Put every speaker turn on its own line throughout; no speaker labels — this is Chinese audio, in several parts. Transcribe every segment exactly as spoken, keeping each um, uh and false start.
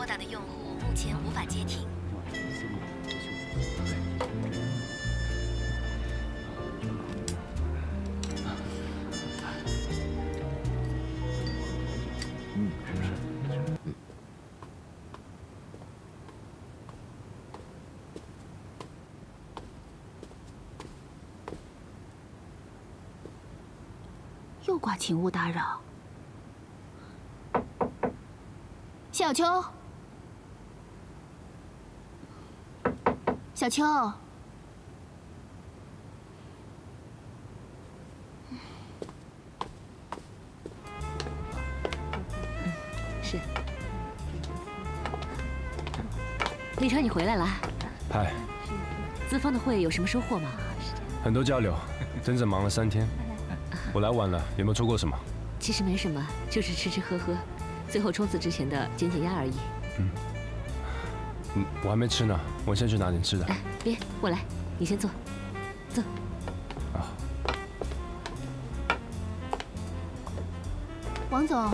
打的用户目前无法接听。
嗯，是不是？嗯。
又挂请勿打扰。小秋，小秋，
是。立川，你回来了。
嗨。
资方的会有什么收获吗？
很多交流，整整忙了三天。我来晚了，有没有错过什么？
其实没什么，就是吃吃喝喝，最后冲刺之前的减减压而已。
嗯。嗯，我还没吃呢，我先去拿点吃的。
哎，别，我来，你先坐，坐。
啊。
王总，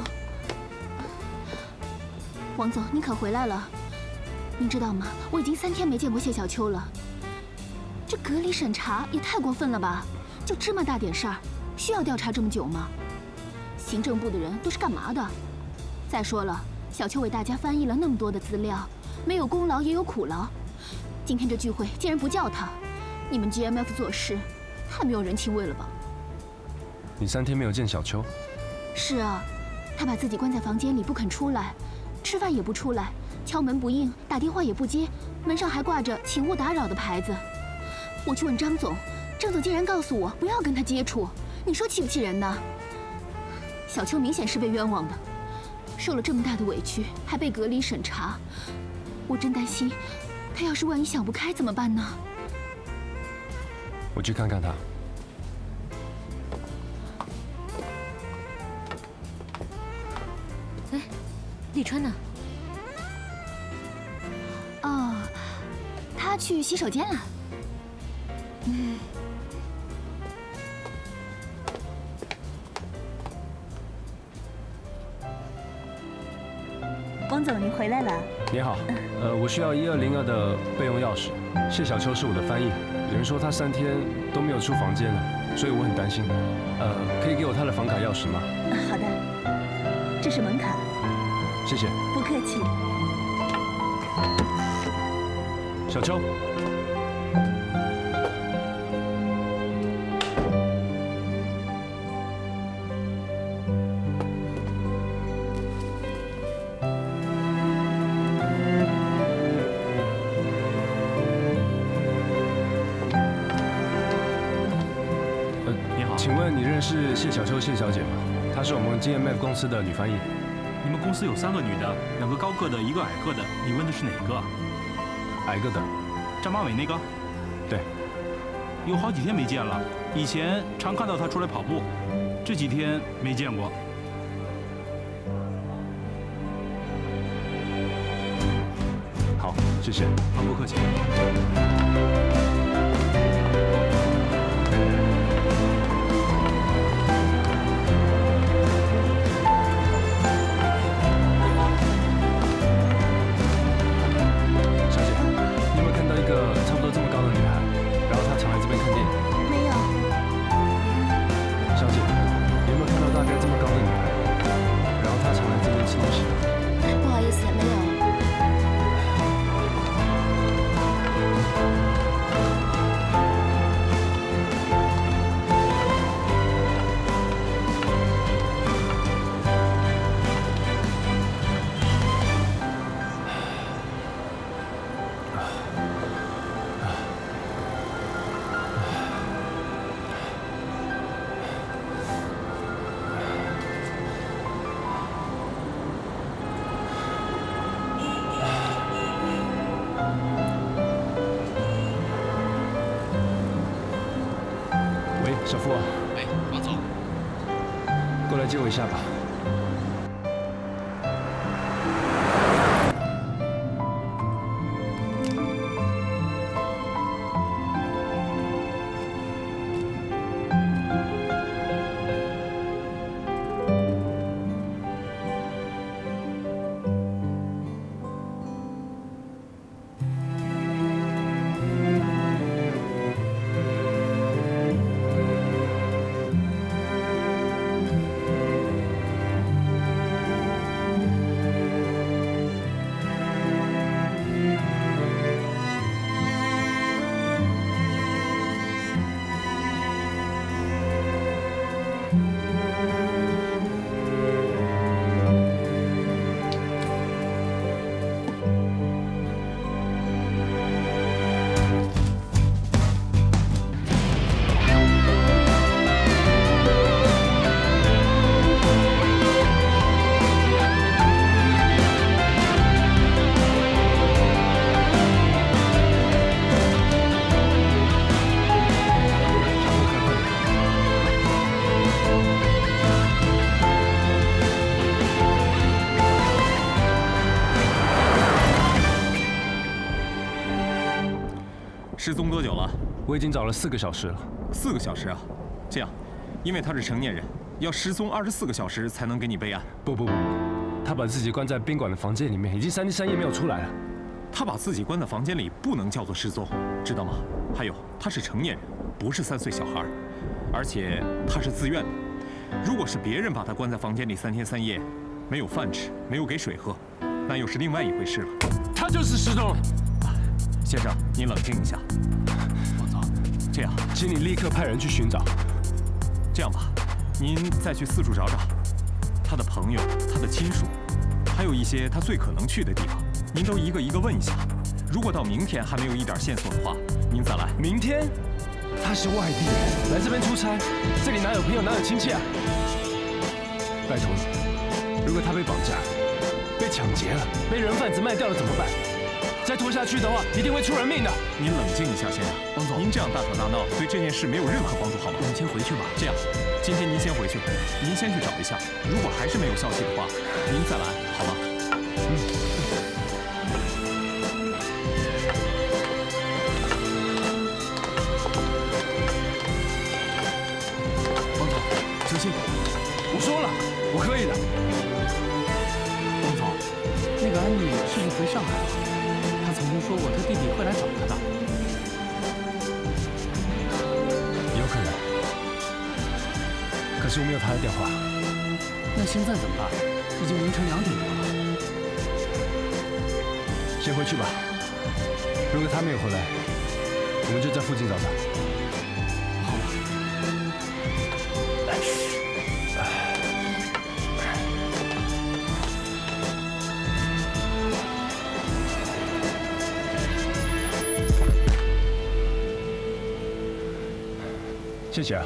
王总，您可回来了？您知道吗？我已经三天没见过谢小秋了。这隔离审查也太过分了吧？就这么大点事儿，需要调查这么久吗？行政部的人都是干嘛的？再说了，小秋为大家翻译了那么多的资料，没有功劳也有苦劳。今天这聚会竟然不叫他，你们 G M F 做事太没有人情味了吧？
你三天没有见小秋？
是啊，他把自己关在房间里不肯出来，吃饭也不出来，敲门不应，打电话也不接，门上还挂着请勿打扰的牌子。我去问张总，张总竟然告诉我不要跟他接触，你说气不气人呢？小秋明显是被冤枉的，受了这么大的委屈，还被隔离审查，我真担心，他要是万一想不开怎么办呢？
我去看看他。
哎，立川呢？
哦，他去洗手间了。嗯。
汪总，您回来了。
你好，呃，我需要一二零二的备用钥匙。谢小秋是我的翻译，有人说他三天都没有出房间了，所以我很担心。呃，可以给我他的房卡钥匙吗？
好的，这是门卡。
谢谢。
不客气。
小秋。请问你认识谢小秋谢小姐吗？她是我们 G M F 公司的女翻译。
你们公司有三个女的，两个高个的，一个矮个的，你问的是哪个？
矮个的。
扎马尾那个？
对。
有好几天没见了，以前常看到她出来跑步，这几天没见过。
好，谢谢。
好，不客气。
小付啊，
喂，王总，
过来接我一下吧。
失踪多久了？
我已经找了四个小时了。
四个小时啊？这样，因为他是成年人，要失踪二十四个小时才能给你备案。
不不不，他把自己关在宾馆的房间里面，已经三天三夜没有出来了。
他把自己关在房间里，不能叫做失踪，知道吗？还有，他是成年人，不是三岁小孩，而且他是自愿的。如果是别人把他关在房间里三天三夜，没有饭吃，没有给水喝，那又是另外一回事了。
他就是失踪了。
先生，您冷静一下。
王总，
这样，
请你立刻派人去寻找。
这样吧，您再去四处找找他的朋友、他的亲属，还有一些他最可能去的地方，您都一个一个问一下。如果到明天还没有一点线索的话，您再来。
明天？他是外地人，来这边出差，这里哪有朋友，哪有亲戚啊？拜托你，如果他被绑架、被抢劫了、被人贩子卖掉了怎么办？再拖下去的话，一定会出人命的。
您冷静一下，先生。王总，您这样大吵大闹，对这件事没有任何帮助，好吗？我们先回去吧。这样，今天您先回去，您先去找一下。如果还是没有消息的话，您再来，好吗？嗯。王总，小心！
我说了，我可以的。
王总，那个安妮是不是回上海了？她曾经说过，她弟弟会来找她的。
有可能，可是我没有她的电话。
那现在怎么办？已经凌晨两点多了。
先回去吧。如果她没有回来，我们就在附近找她。
好吧。
谢谢啊。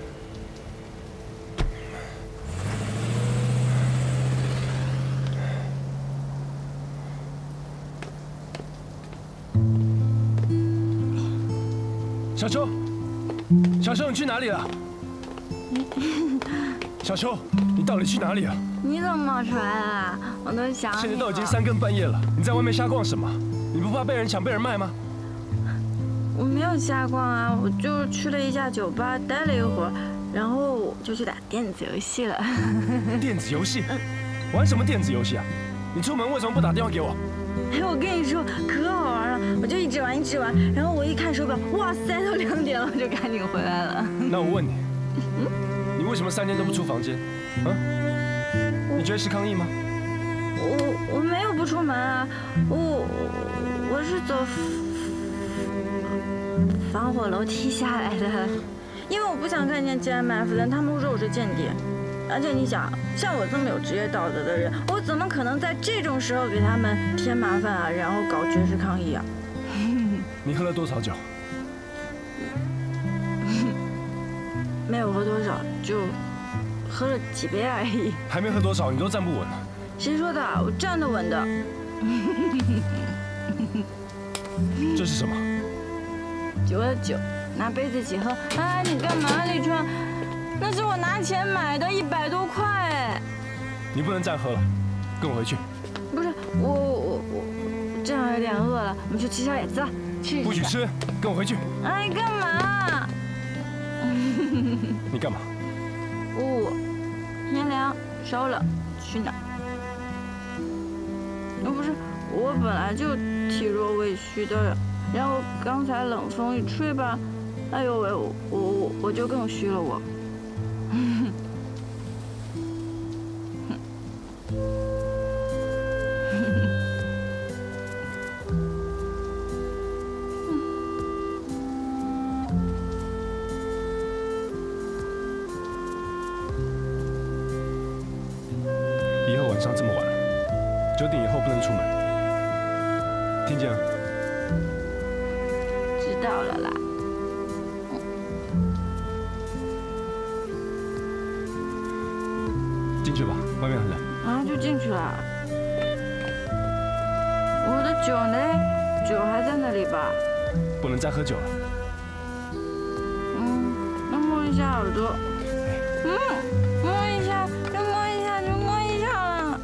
小秋，小秋，你去哪里了？小秋，你到底去哪里了？
你怎么冒出来了？我都想你了。
现在都已经三更半夜了，你在外面瞎逛什么？你不怕被人抢、被人卖吗？
我没有瞎逛啊，我就去了一家酒吧待了一会儿，然后就去打电子游戏了。
电子游戏？玩什么电子游戏啊？你出门为什么不打电话给我？
哎，我跟你说，可好玩了，我就一直玩一直玩，然后我一看手表，哇塞，都两点了，我就赶紧回来了。
那我问你，你为什么三天都不出房间？啊？你觉得是抗议吗？
我我没有不出门啊，我我是走防火楼梯下来的，因为我不想看见治安埋伏的，他们说我是间谍。而且你想，像我这么有职业道德的人，我怎么可能在这种时候给他们添麻烦啊，然后搞绝食抗议啊？
你喝了多少酒？
没有喝多少，就喝了几杯而已。
还没喝多少，你都站不稳了。
谁说的？我站得稳的。
这是什么？
酒的酒，拿杯子一起喝。哎，你干嘛，李川？那是我拿钱买的，一百多块哎！
你不能再喝了，跟我回去。
不是我我我正好有点饿了，我们去吃宵夜，走，去。
不许吃，跟我回去。
哎，干嘛？
你干嘛？
哦，天凉，烧了，去哪？哦，不是，我本来就体弱胃虚的，然后刚才冷风一吹吧，哎呦喂，我我我就更虚了我。
以后晚上这么晚了，九点以后不能出门，听见了？
知道了啦。
进去吧，外面很冷。
啊，就进去了。我的酒呢？酒还在那里吧？
不能再喝酒了。
嗯，那摸一下耳朵。嗯，摸一下，就摸一下，就摸一下了。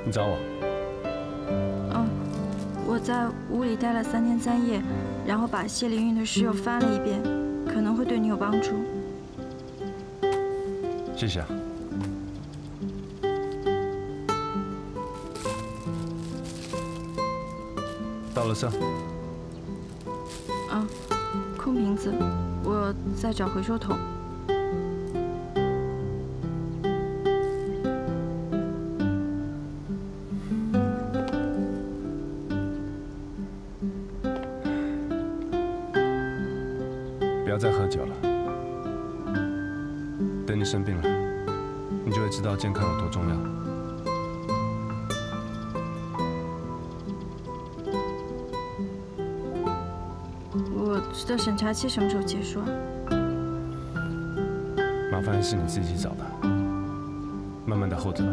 你找我？
嗯，我在屋里待了三天三夜，然后把谢灵运的诗又翻了一遍，可能会对你有帮助。
谢谢啊。倒了色。
嗯，空瓶子，我在找回收桶。
不要再喝酒了。等你生病了，你就会知道健康有多重要。
我的审查期什么时候结束啊？
麻烦是你自己找的，慢慢的候着吧。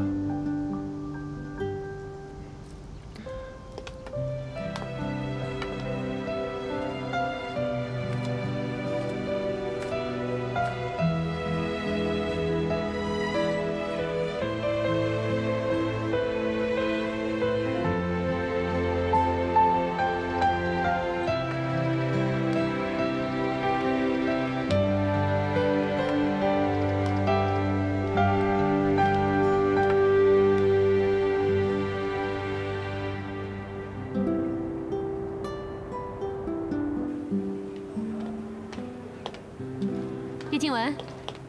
叶静雯，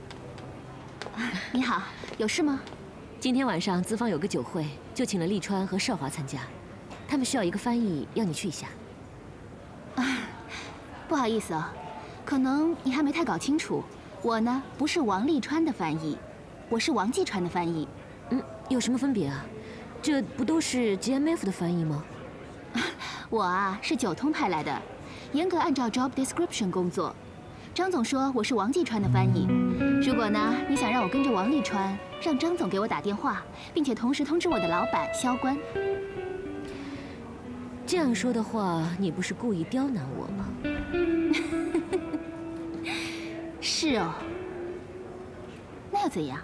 你好，有事吗？
今天晚上资方有个酒会，就请了利川和少华参加，他们需要一个翻译，要你去一下。
啊，不好意思哦，可能你还没太搞清楚，我呢不是王利川的翻译，我是王继川的翻译。
嗯，有什么分别啊？这不都是 G M F 的翻译吗？
我啊是九通派来的，严格按照 job description 工作。 张总说我是王继川的翻译，如果呢你想让我跟着王利川，让张总给我打电话，并且同时通知我的老板萧关。
这样说的话，你不是故意刁难我吗？
是哦，那又怎样？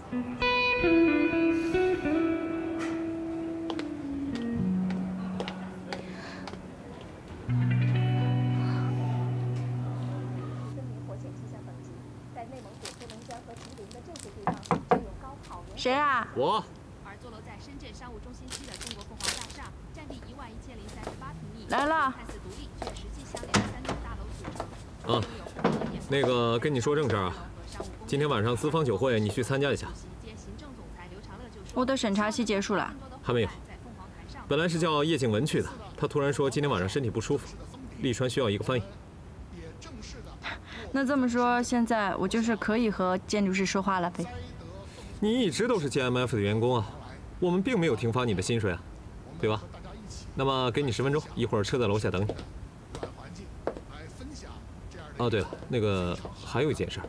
谁啊？
我。
而坐落在深圳商务中心区的中国凤凰大厦，占地一万一千零三十八平米，
来了。
看似独立，却实际相连的三栋大楼组成。
啊，那个跟你说正事啊，今天晚上资方酒会，你去参加一下。
我的审查期结束了。
还没有。本来是叫叶静雯去的，她突然说今天晚上身体不舒服，利川需要一个翻译。
那这么说，现在我就是可以和建筑师说话了呗？
你一直都是 G M F 的员工啊，我们并没有停发你的薪水啊，对吧？那么给你十分钟，一会儿车在楼下等你。哦，对了，那个还有一件事，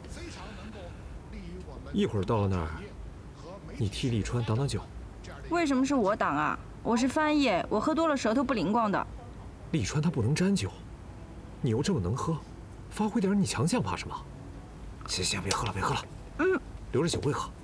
一会儿到了那儿，你替利川挡挡酒。
为什么是我挡啊？我是翻译，我喝多了舌头不灵光的。
利川他不能沾酒，你又这么能喝，发挥点你强项怕什么？行行，别喝了，别喝了，
嗯，
留着酒会喝。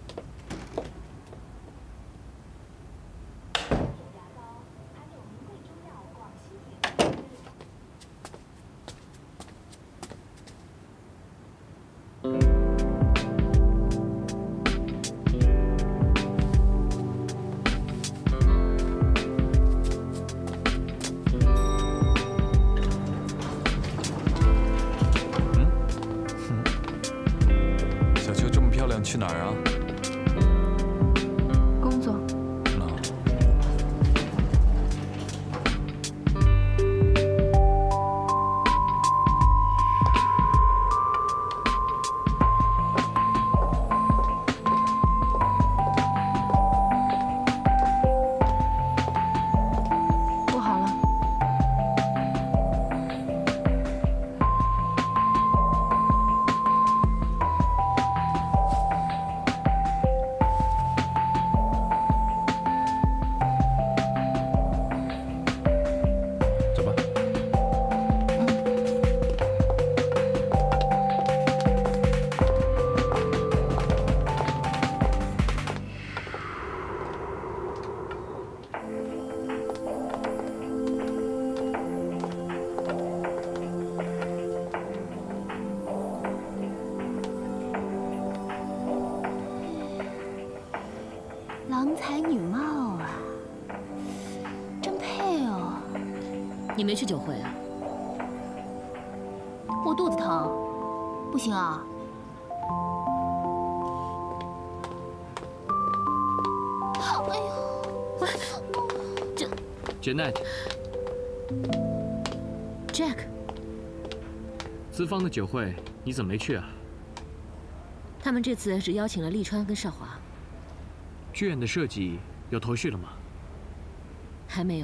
小秋这么漂亮，去哪儿啊？
你没去酒会啊？
我肚子疼，不行啊。哎呦，这
Janet。Jack。 资方的酒会你怎么没去啊？
他们这次只邀请了利川跟少华。
剧院的设计有头绪了吗？
还没有。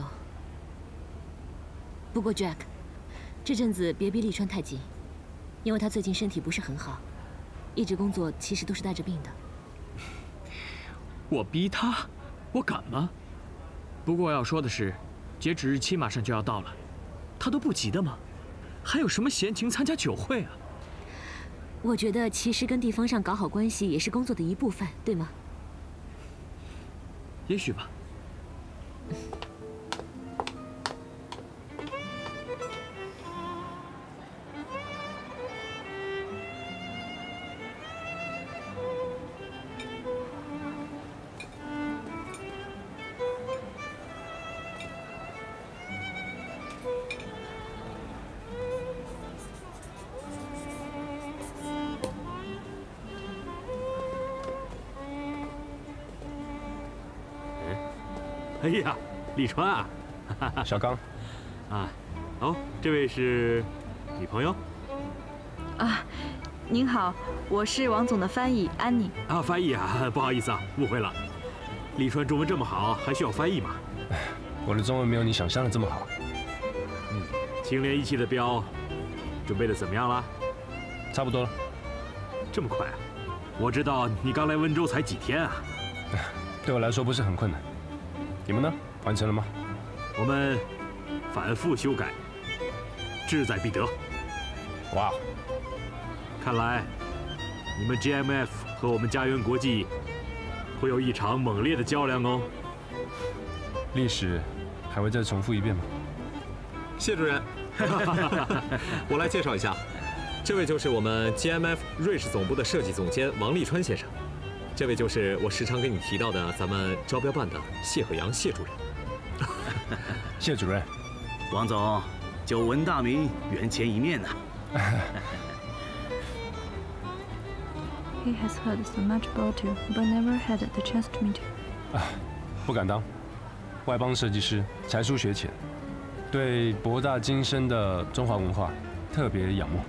不过 Jack， 这阵子别逼利川太紧，因为他最近身体不是很好，一直工作其实都是带着病的。
我逼他，我敢吗？不过要说的是，截止日期马上就要到了，他都不急的吗？ 还有什么闲情参加酒会啊？
我觉得其实跟地方上搞好关系也是工作的一部分，对吗？
也许吧。
哎呀，李川啊，
小刚，
啊，哦，这位是女朋友
啊，您好，我是王总的翻译安妮。
啊，翻译啊，不好意思啊，误会了。李川中文这么好，还需要翻译吗？
我的中文没有你想象的这么好。
嗯，清廉义气的标，准备的怎么样了？
差不多了。
这么快啊？我知道你刚来温州才几天啊。
对我来说不是很困难。 你们呢？完成了吗？
我们反复修改，志在必得。
哇！
看来你们 G M F 和我们家园国际会有一场猛烈的较量哦。
历史还会再重复一遍吗？
谢主任，我来介绍一下，这位就是我们 G M F 瑞士总部的设计总监王立川先生。 这位就是我时常跟你提到的咱们招标办的谢和阳谢主任。
谢主任，
王总，久闻大名，缘前一面呐。
He has heard so much about you, but never had the chance to meet you.
啊，不敢当，外邦设计师，才疏学浅，对博大精深的中华文化特别仰慕。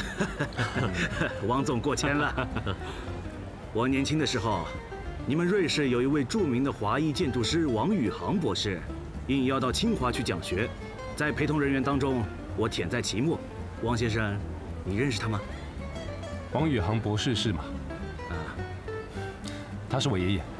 王总过谦了。我年轻的时候，你们瑞士有一位著名的华裔建筑师王宇航博士，应邀到清华去讲学，在陪同人员当中，我忝在其末。王先生，你认识他吗？
王宇航博士是吗？
啊，
他是我爷爷。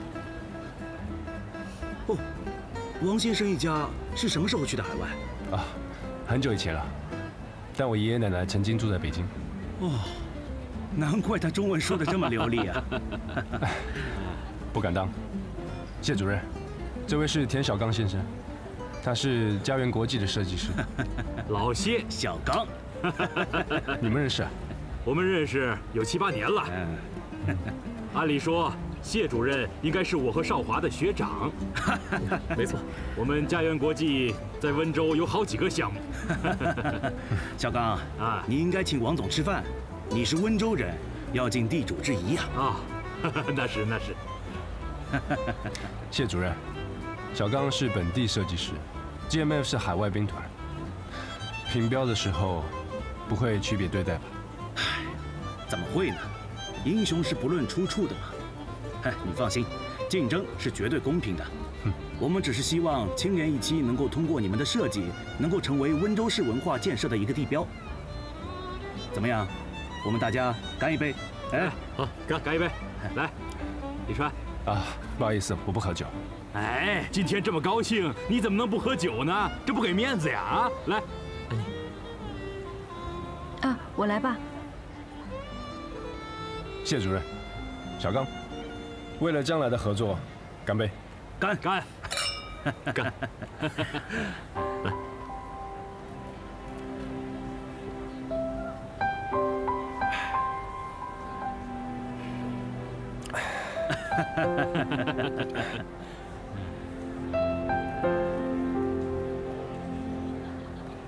哦，王先生一家是什么时候去的海外？
啊，很久以前了，但我爷爷奶奶曾经住在北京。
哦。 难怪他中文说的这么流利啊！
不敢当。谢主任，这位是田小刚先生，他是家园国际的设计师。
老谢，
小刚，
你们认识啊？
我们认识有七八年了。按理说，谢主任应该是我和少华的学长。
没错，
我们家园国际在温州有好几个项目。
小刚啊，你应该请王总吃饭。 你是温州人，要尽地主之谊呀！
啊，那是那是。
谢主任，小刚是本地设计师 ，G M F 是海外兵团。评标的时候不会区别对待吧？
唉，怎么会呢？英雄是不论出处的嘛。哎，你放心，竞争是绝对公平的。我们只是希望清廉一期能够通过你们的设计，能够成为温州市文化建设的一个地标。怎么样？ 我们大家干一杯！
哎，好，干干一杯！来，李川
啊，不好意思，我不喝酒。
哎，今天这么高兴，你怎么能不喝酒呢？这不给面子呀！啊，来，安妮。
啊，我来吧。
谢主任，小刚，为了将来的合作，干杯！
干
干干！来。
哈哈哈哈哈！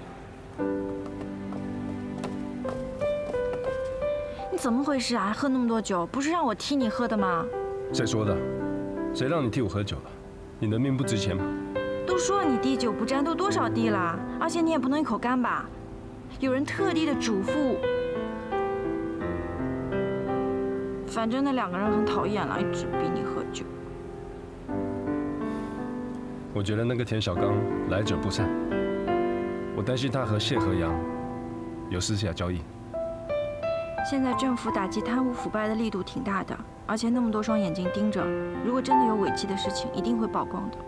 你怎么回事啊？喝那么多酒，不是让我替你喝的吗？
谁说的？谁让你替我喝酒了？你的命不值钱吗？
都说了你滴酒不沾，都多少滴了？而且你也不能一口干吧？有人特地的嘱咐。反正那两个人很讨厌了，一直逼你喝酒。
我觉得那个田小刚来者不善，我担心他和谢和阳有私下交易。
现在政府打击贪污腐败的力度挺大的，而且那么多双眼睛盯着，如果真的有违纪的事情，一定会曝光的。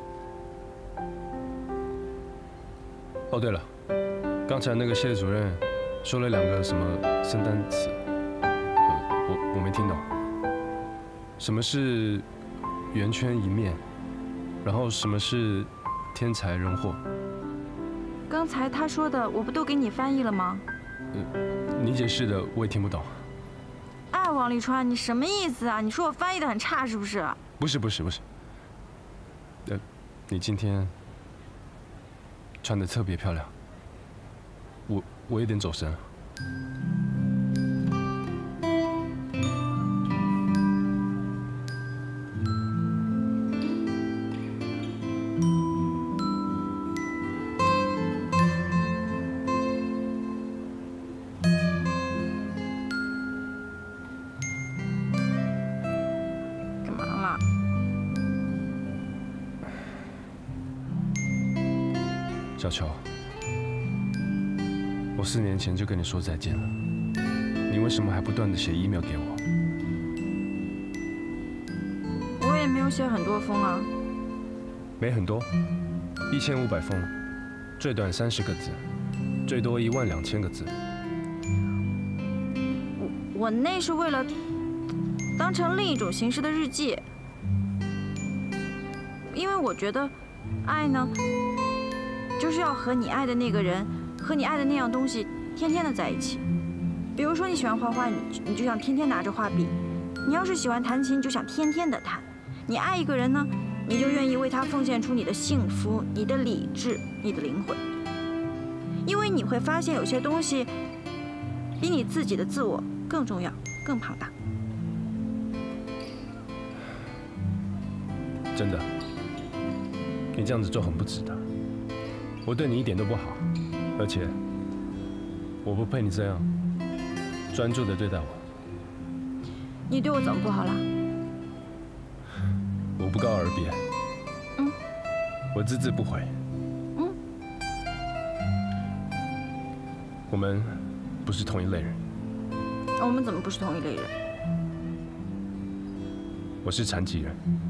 哦，对了，刚才那个谢主任说了两个什么圣诞词，呃，我我没听懂。什么是圆圈一面？然后什么是天才人祸？
刚才他说的，我不都给你翻译了吗？
呃，你解释的我也听不懂。
哎，王沥川，你什么意思啊？你说我翻译的很差是不是？
不是不是不是。呃，你今天穿的特别漂亮，我我有点走神了。小秋，我四年前就跟你说再见了，你为什么还不断的写 email 给我？
我也没有写很多封啊。
没很多，一千五百封，最短三十个字，最多一万两千个字。
我我那是为了当成另一种形式的日记，因为我觉得爱呢。就是要和你爱的那个人，和你爱的那样东西，天天的在一起。比如说你喜欢画画，你你就想天天拿着画笔；你要是喜欢弹琴，就想天天的弹。你爱一个人呢，你就愿意为他奉献出你的幸福、你的理智、你的灵魂。因为你会发现有些东西，比你自己的自我更重要、更庞大。
真的，你这样子做很不值得。我对你一点都不好，而且我不配你这样专注的对待我。
你对我怎么不好了？
我不告而别。
嗯。
我字字不回。
嗯。
我们不是同一类人。
我们怎么不是同一类人？
我是残疾人。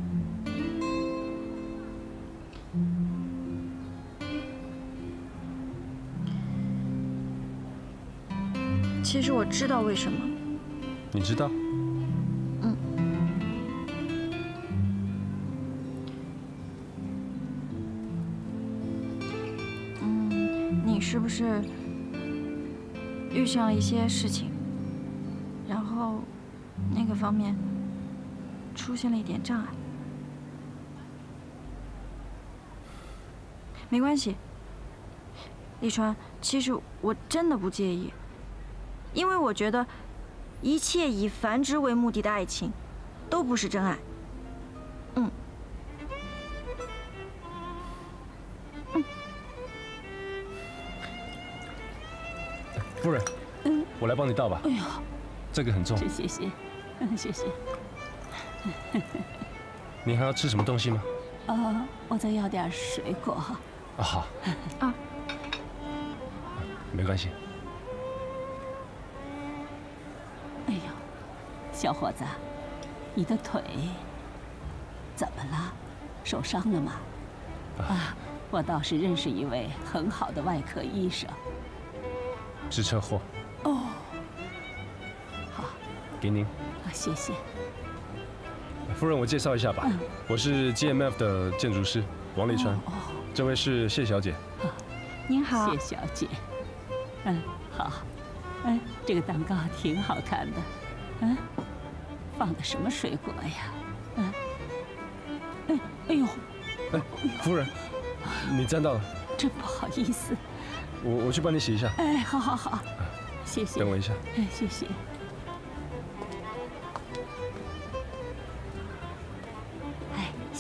其实我知道为什么。
你知道？
嗯。嗯，你是不是遇上了一些事情，然后那个方面出现了一点障碍？没关系，沥川，其实我真的不介意。因为我觉得，一切以繁殖为目的的爱情，都不是真爱。嗯。嗯。
夫人，
嗯，
我来帮你倒吧。
哎呦，
这个很重。
谢谢，嗯，谢谢。
你还要吃什么东西吗？
呃，我再要点水果。
啊好。
啊。
没关系。
哎呦，小伙子，你的腿怎么了？受伤了吗？啊，我倒是认识一位很好的外科医生。
是车祸。
哦。好。
给您。
啊，谢谢。
夫人，我介绍一下吧，嗯、我是 G M F 的建筑师王沥川。哦。这位是谢小姐。
哦、
您好。
谢小姐。嗯，好。嗯，这个蛋糕挺好看的，嗯，放的什么水果呀？嗯，哎，哎呦，
哎，夫人，你沾到了，
真不好意思。
我我去帮你洗一下。
哎，好好好，谢谢。
等我一下。
哎，谢谢。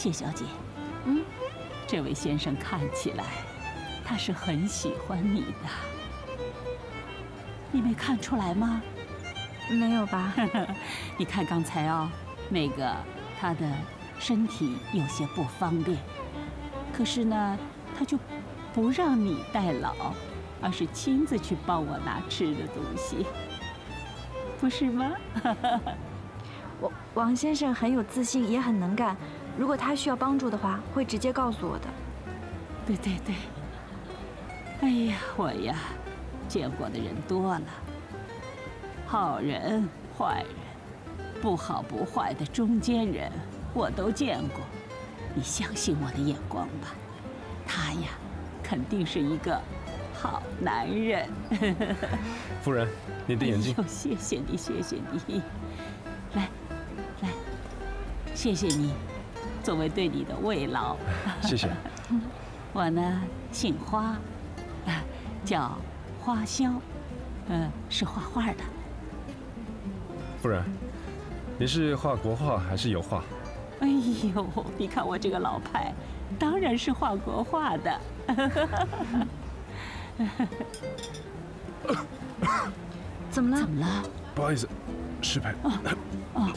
谢小姐，
嗯，
这位先生看起来他是很喜欢你的，你没看出来吗？
没有吧？
你看刚才哦，那个他的身体有些不方便，可是呢，他就不让你代劳，而是亲自去帮我拿吃的东西，不是吗？
王王先生很有自信，也很能干。如果他需要帮助的话，会直接告诉我的。
对对对。哎呀，我呀，见过的人多了，好人、坏人，不好不坏的中间人，我都见过。你相信我的眼光吧，他呀，肯定是一个好男人。
夫人，你的眼镜。
哎呦，谢谢你，谢谢你。来，来，谢谢你，作为对你的慰劳。
谢谢。
我呢，姓花，叫花萧，呃，是画画的。
夫人，你是画国画还是油画？
哎呦，你看我这个老派，当然是画国画的。
怎么了？
怎么了？
不好意思，失陪。
哦哦。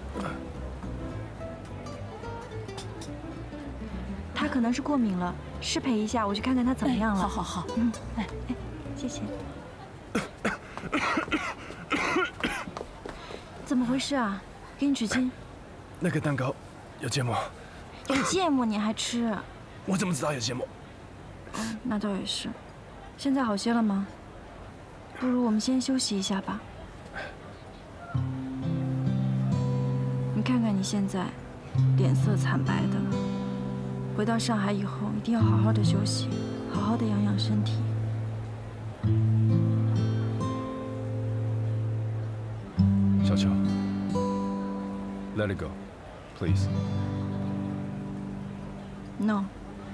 他可能是过敏了，失陪一下，我去看看他怎么样了。
好好好，
嗯，哎哎，谢谢。怎么回事啊？给你纸巾。
那个蛋糕有芥末。
有芥末你还吃？
我怎么知道有芥末？
哦，那倒也是。现在好些了吗？不如我们先休息一下吧。你看看你现在，脸色惨白的。回到上海以后，一定要好好的休息，好好的养养身体。
小秋 ，Let it go, please.
No.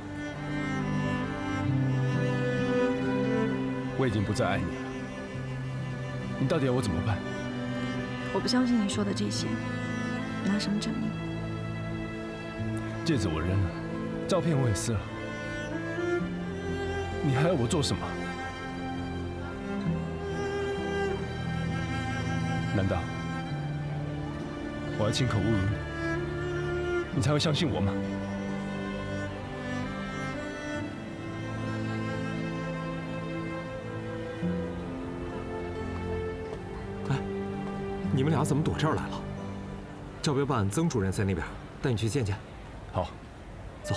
我已经不再爱你了，你到底要我怎么办？
我不相信你说的这些，拿什么证明？
戒指我扔了，照片我也撕了，你还要我做什么？难道我要亲口侮辱你，你才会相信我吗？
哎，你们俩怎么躲这儿来了？教标办曾主任在那边，带你去见见。
好，
走。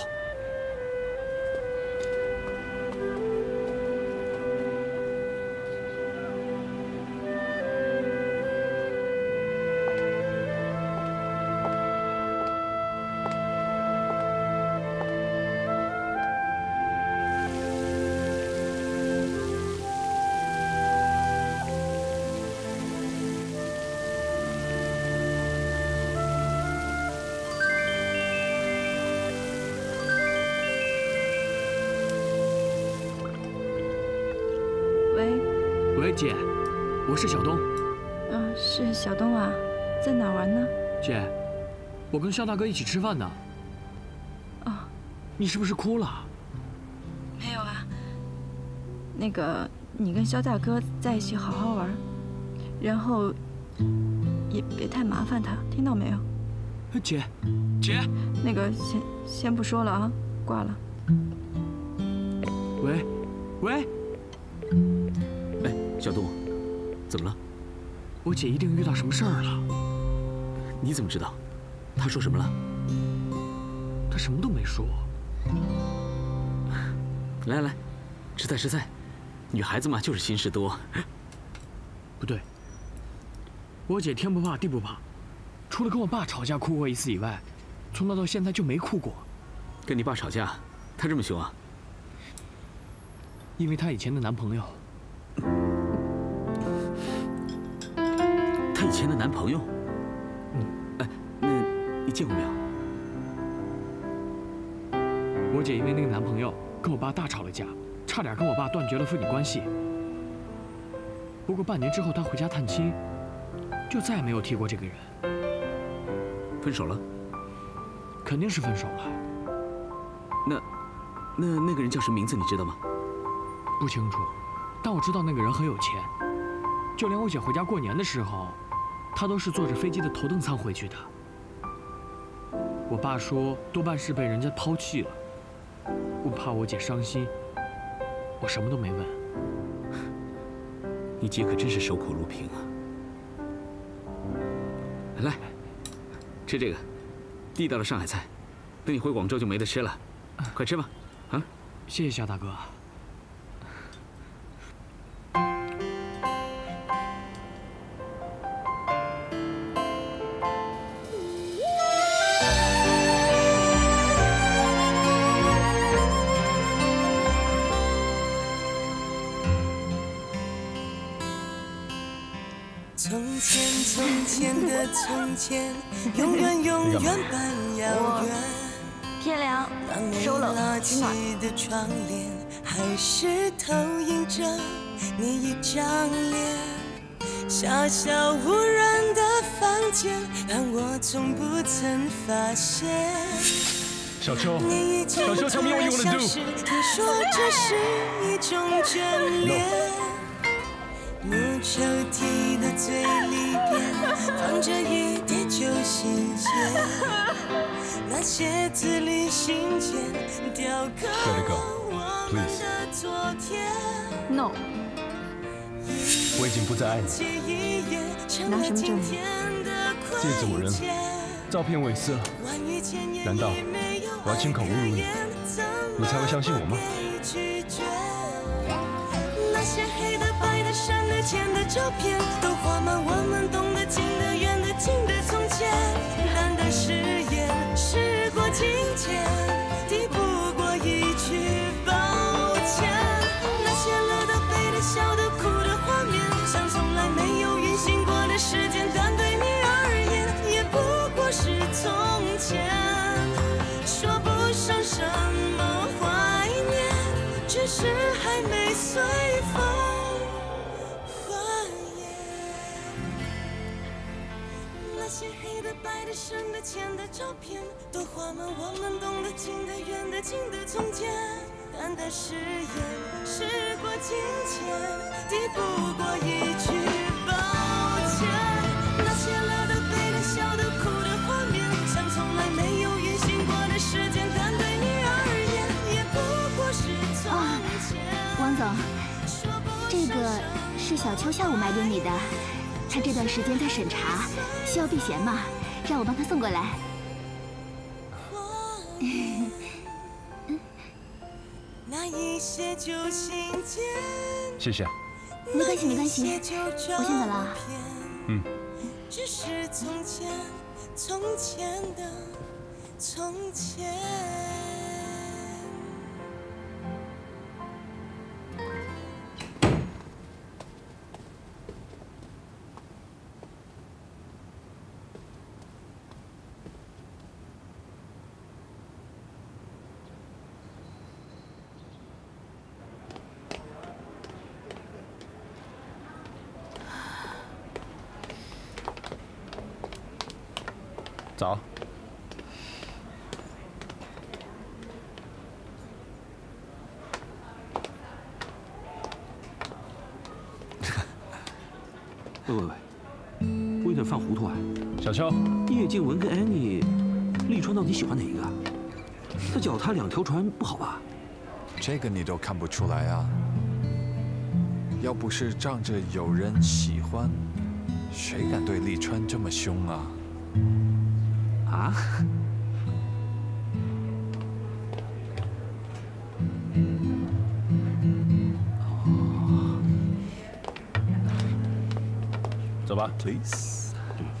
喂，姐，我是小东。
嗯，是小东啊，在哪玩呢？
姐，我跟肖大哥一起吃饭呢。
哦，
你是不是哭了？
没有啊。那个，你跟肖大哥在一起好好玩，然后也别太麻烦他，听到没有？
姐，姐，
那个先先不说了啊，挂了。
喂，喂。
哎，小东，怎么了？
我姐一定遇到什么事儿了。
你怎么知道？她说什么了？
她什么都没说。
来来来，吃菜吃菜，女孩子嘛就是心事多。
不对，我姐天不怕地不怕，除了跟我爸吵架哭过一次以外，从那到现在就没哭过。
跟你爸吵架，她这么凶啊？
因为她以前的男朋友。
她以前的男朋友？嗯，哎，那你见过没有？
我姐因为那个男朋友跟我爸大吵了架，差点跟我爸断绝了父女关系。不过半年之后，她回家探亲，就再也没有提过这个人。
分手了？
肯定是分手了。
那，那那个人叫什么名字？你知道吗？
不清楚，但我知道那个人很有钱，就连我姐回家过年的时候，他都是坐着飞机的头等舱回去的。我爸说多半是被人家抛弃了，我怕我姐伤心，我什么都没问。
你姐可真是守口如瓶啊！来，吃这个，地道的上海菜，等你回广州就没得吃了，快吃吧，啊！
谢谢夏大哥。
从前，从前的从前，永远永远般遥远。
天凉，收了，取暖。
的窗帘还是投影着你一张脸，小小无人的房间，让我从不曾发现。
小秋，
你已经
小秋 ，Tell me what you wanna do。
你说这是一种眷恋。木抽屉的最里边放着一叠旧信件，那些字里行间雕刻我们的昨天。
No，
我已经不再爱你。
拿什么证明？
戒指我扔了，照片我也撕了。难道我要亲口侮辱你，你才会相信我吗？
那些黑的、白的、删的、剪的照片，都画满我们懂得、近的、远的、近的从前。淡的誓言，时过境迁，抵不过一句抱歉。那些乐的、悲的、笑的、哭的画面，像从来没有运行过的时间，但对你而言，也不过是从前。说不上什么怀念，只是还没随风化烟。那些黑的、白的、深的、浅的照片，都画满我们懂得、近的、远的、近的从前。淡的誓言，时过境迁，抵不过一句抱歉。那些乐的、悲的、笑的、哭的画面，像从来没有运行过的时间，但对你而言，也不过是从前。
王总，这个是小秋下午买给你的，他这段时间在审查，需要避嫌嘛，让我帮他送过来。
那一些旧信件，
谢谢。
没关系，没关系，我先走了。
嗯。
只是从前，从前的从前。
早。
喂喂喂，我有点犯糊涂啊！
小秋，
叶静文跟安妮，立川到底喜欢哪一个？他脚踏两条船不好吧？
这个你都看不出来啊！要不是仗着有人喜欢，谁敢对立川这么凶啊？
啊？
走吧
，please。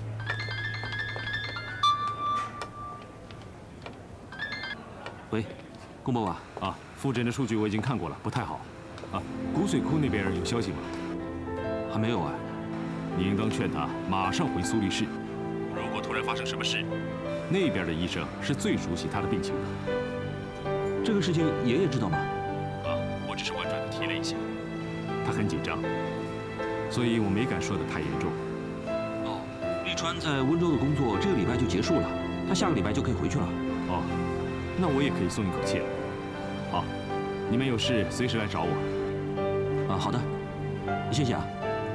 喂，宫博啊，
啊，复诊的数据我已经看过了，不太好。啊，骨髓库那边有消息吗？
还没有啊。
你应当劝他马上回苏黎世。如果突然发生什么事，那边的医生是最熟悉他的病情的。
这个事情爷爷知道吗？
啊，我只是婉转的提了一下。他很紧张，所以我没敢说的太严重。
哦，立川在温州的工作这个礼拜就结束了，他下个礼拜就可以回去了。
哦，
哦，那我也可以松一口气了。好，你们有事随时来找我。
啊，好的，谢谢啊。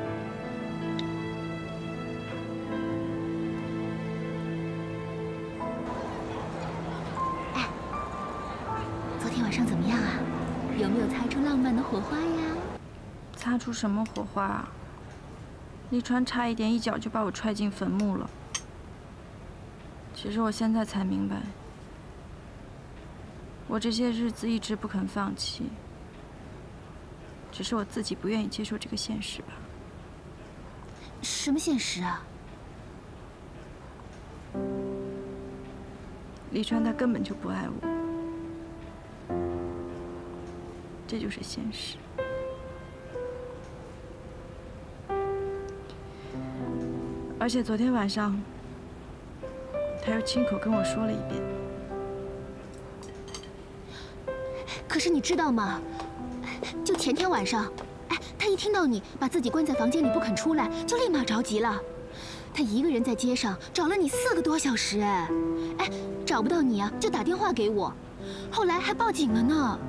哎，昨天晚上怎么样啊？有没有擦出浪漫的火花呀？
擦出什么火花啊？立川差一点一脚就把我踹进坟墓了。其实我现在才明白，我这些日子一直不肯放弃，只是我自己不愿意接受这个现实吧。
什么现实啊？
立川他根本就不爱我，这就是现实。而且昨天晚上，他又亲口跟我说了一遍。
可是你知道吗？就前天晚上，哎，他一听到你把自己关在房间里不肯出来，就立马着急了。他一个人在街上找了你四个多小时，哎，哎，找不到你啊，就打电话给我，后来还报警了呢。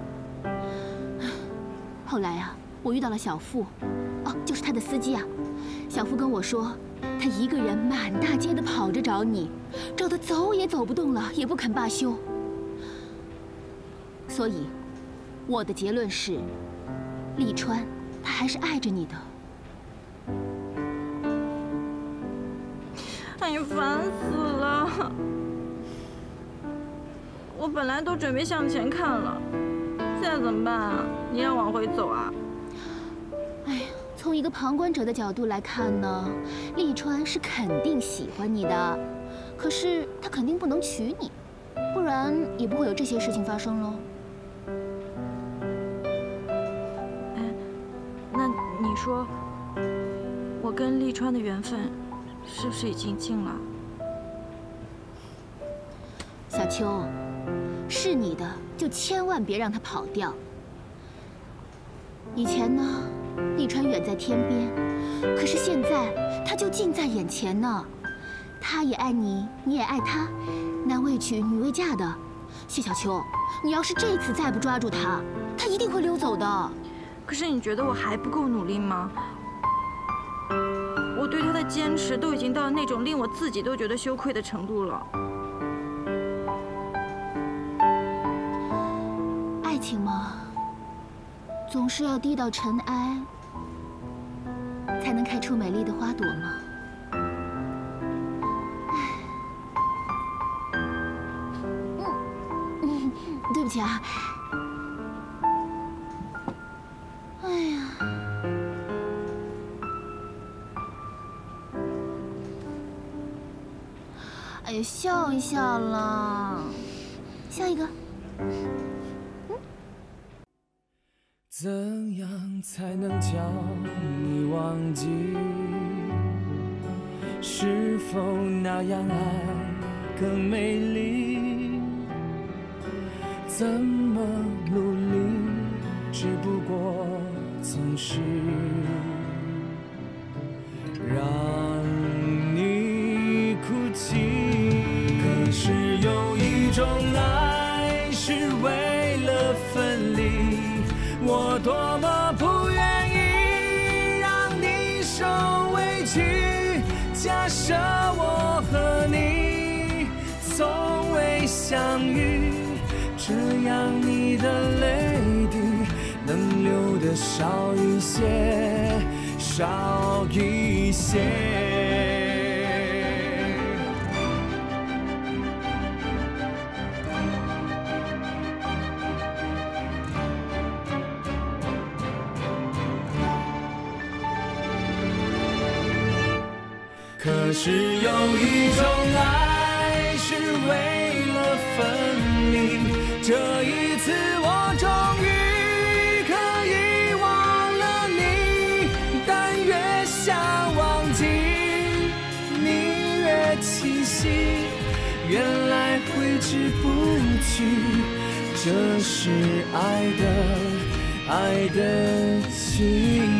后来啊，我遇到了小付，哦，就是他的司机啊。小付跟我说，他一个人满大街的跑着找你，找得走也走不动了，也不肯罢休。所以，我的结论是，立川他还是爱着你的。
哎呀，烦死了！我本来都准备向前看了，现在怎么办啊？你让往回走啊？
哎呀，从一个旁观者的角度来看呢，立川是肯定喜欢你的，可是他肯定不能娶你，不然也不会有这些事情发生喽。
哎，那你说，我跟立川的缘分是不是已经尽了？
小秋，是你的就千万别让他跑掉。以前呢，立川远在天边，可是现在他就近在眼前呢。他也爱你，你也爱他，男未娶，女未嫁的。谢小秋，你要是这次再不抓住他，他一定会溜走的。
可是你觉得我还不够努力吗？我对他的坚持都已经到了那种令我自己都觉得羞愧的程度了。
爱情嘛，总是要低到尘埃，才能开出美丽的花朵嘛。嗯嗯，对不起啊。哎呀。哎呀，笑一笑了，笑一个。
怎样才能将你忘记？是否那样爱更美丽？怎么努力，只不过总是让你哭泣。可是有一种爱是为了分离，我多么不愿意让你受委屈。假设我和你从未相遇，这样你的泪滴能流得少一些，少一些。可是有一种爱是为了分离，这一次我终于可以忘了你，但越想忘记你越清晰，原来挥之不去，这是爱的爱的情